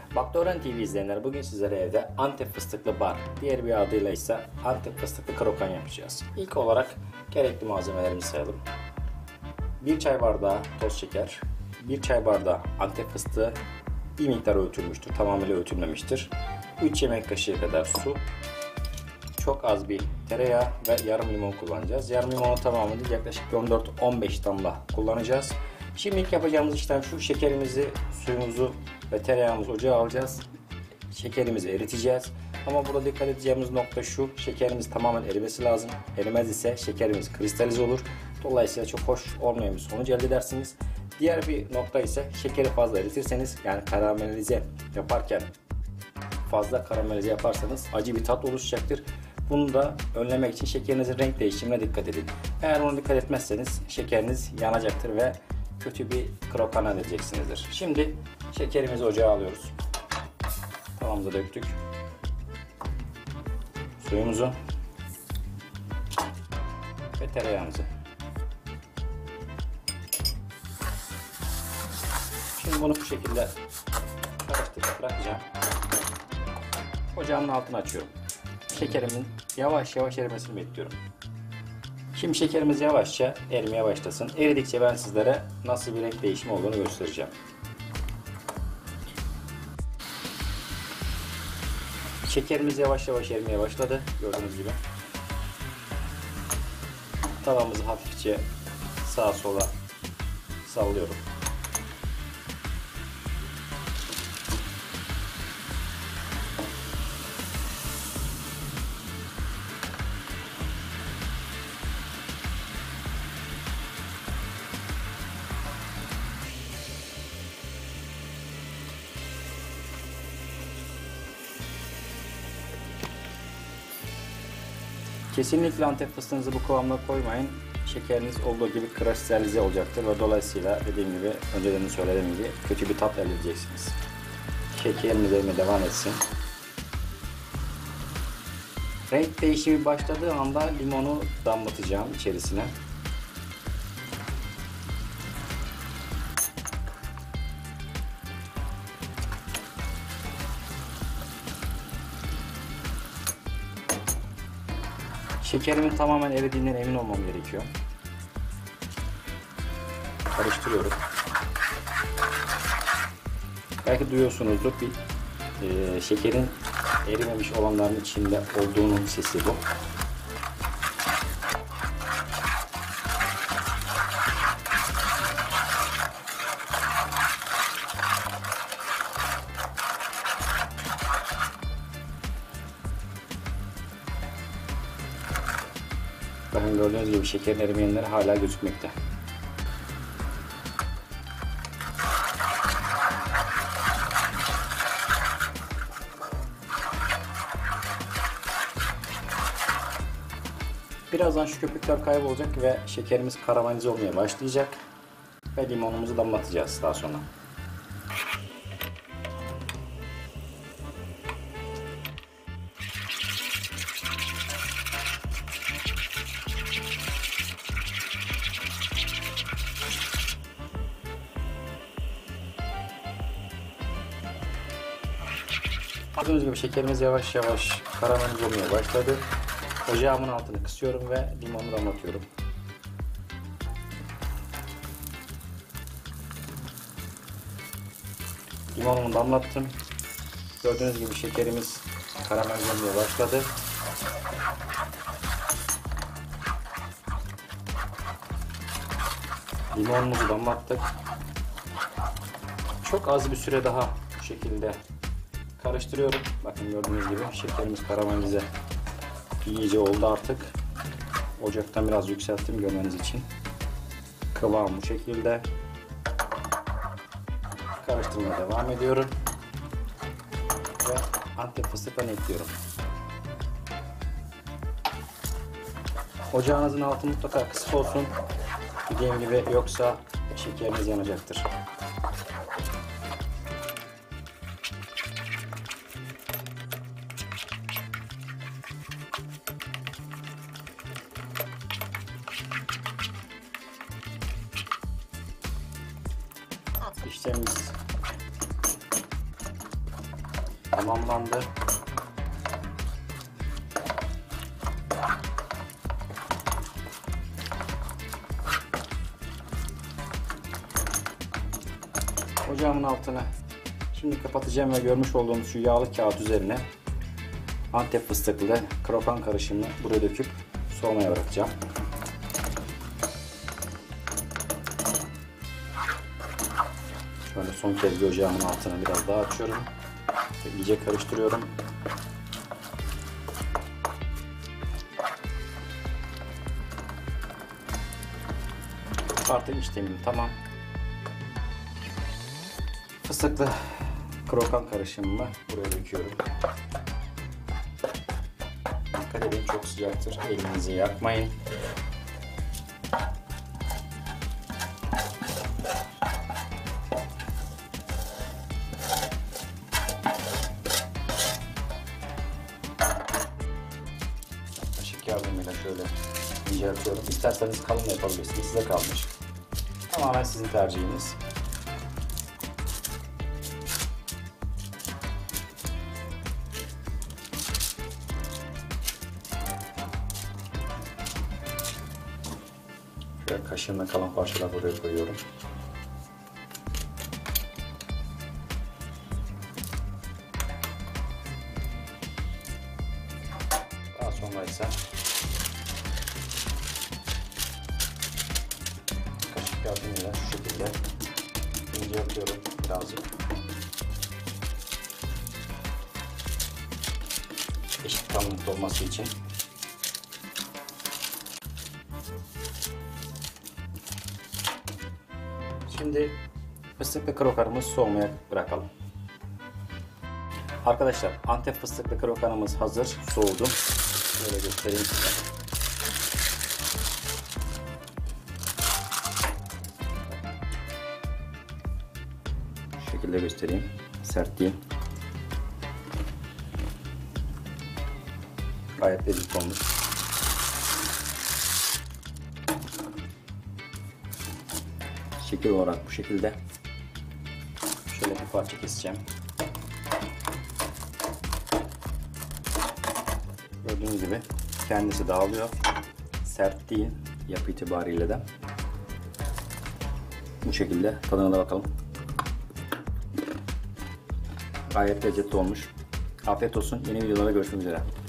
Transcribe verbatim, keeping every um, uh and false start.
Baktören T V izleyenler, bugün sizlere evde Antep fıstıklı bar, diğer bir adıyla ise Antep fıstıklı krokan yapacağız. İlk olarak gerekli malzemelerimizi sayalım. bir çay bardağı toz şeker, bir çay bardağı Antep fıstığı, bir miktar öğütülmüştür, tamamıyla öğütülmemiştir. üç yemek kaşığı kadar su, çok az bir tereyağı ve yarım limon kullanacağız. Yarım limonun tamamını yaklaşık on dört on beş damla kullanacağız. Şimdi ilk yapacağımız işlem şu: şekerimizi, suyumuzu ve tereyağımızı ocağa alacağız. Şekerimizi eriteceğiz. Ama burada dikkat edeceğimiz nokta şu: şekerimiz tamamen erimesi lazım. Erimez ise şekerimiz kristalize olur. Dolayısıyla çok hoş olmayan bir sonuç elde edersiniz. Diğer bir nokta ise şekeri fazla eritirseniz, yani karamelize yaparken fazla karamelize yaparsanız acı bir tat oluşacaktır. Bunu da önlemek için şekerinizin renk değişimine dikkat edin. Eğer ona dikkat etmezseniz şekeriniz yanacaktır ve kötü bir krokan elde edeceksinizdir. Şimdi şekerimizi ocağa alıyoruz. Tavamıza döktük. Suyumuzu ve tereyağımızı. Şimdi bunu bu şekilde karıştırıp bırakacağım. Ocağımın altını açıyorum. Şekerimin yavaş yavaş erimesini bekliyorum. Şimdi şekerimiz yavaşça erimeye başlasın. Eridikçe ben sizlere nasıl bir renk değişimi olduğunu göstereceğim. Şekerimiz yavaş yavaş erimeye başladı. Gördüğünüz gibi. Tavamızı hafifçe sağa sola sallıyorum. Kesinlikle Antep fıstığınızı bu kıvamda koymayın. Şekeriniz olduğu gibi kristalize olacaktır ve dolayısıyla dediğim gibi, önceden de söylediğim gibi kötü bir tat elde edeceksiniz. Şekerimiz erimeye devam etsin. Renk değişimi başladığı anda limonu damlatacağım içerisine. Şekerimin tamamen eridiğinden emin olmam gerekiyor. Karıştırıyorum. Belki duyuyorsunuzdur, bir e, şekerin erimemiş olanların içinde olduğunun sesi bu. Bakın, gördüğünüz gibi şekerin erimeyenleri hala gözükmekte. Birazdan şu köpükler kaybolacak ve şekerimiz karamelize olmaya başlayacak ve limonumuzu damlatacağız daha sonra. Gördüğünüz gibi şekerimiz yavaş yavaş karamelize olmaya başladı. Ocağımın altını kısıyorum ve limonu damlatıyorum. Limonumu damlattım. Gördüğünüz gibi şekerimiz karamelize olmaya başladı. Limonumuzu damlattık. Çok az bir süre daha bu şekilde karıştırıyorum. Bakın, gördüğünüz gibi şekerimiz karamelize iyice oldu artık. Ocaktan biraz yükselttim görmeniz için. Kıvam bu şekilde. Karıştırmaya devam ediyorum. Ve Antep fıstıklarını ekliyorum. Ocağınızın altı mutlaka kısık olsun. Dediğim gibi, yoksa şekeriniz yanacaktır. İşlemimiz tamamlandı. Ocağımın altını şimdi kapatacağım ve görmüş olduğunuz şu yağlı kağıt üzerine Antep fıstıklı krokan karışımını buraya döküp soğumaya bırakacağım. Şöyle son kez bir ocağımın altını biraz daha açıyorum ve iyice karıştırıyorum. Artık işlemim tamam. Fıstıklı krokan karışımımı buraya döküyorum. Dikkat edin, çok sıcaktır. Elinizi yakmayın. Kaşık yardımıyla şöyle iyice atıyorum. İsterseniz kalın yapabilirsiniz. Size kalmış. Tamamen sizin tercihiniz. Şöyle kaşığımla kalan parçalar buraya koyuyorum. Daha sonra ise kaşık yardımıyla şu şekilde ince yapıyorum birazcık. Eşit kalınlıkta olması için. Şimdi fıstıklı krokanımızı soğumaya bırakalım. Arkadaşlar Antep fıstıklı krokanımız hazır, soğudu. Şöyle göstereyim size. Şu şekilde göstereyim. Sert değil. Gayet lezzetli olmuş. Şekil olarak bu şekilde. Şöyle bir parça keseceğim. Gördüğünüz gibi kendisi dağılıyor. Sert değil yapı itibariyle de. Bu şekilde tadına da bakalım. Gayet lezzetli olmuş. Afiyet olsun. Yeni videolarda görüşmek üzere.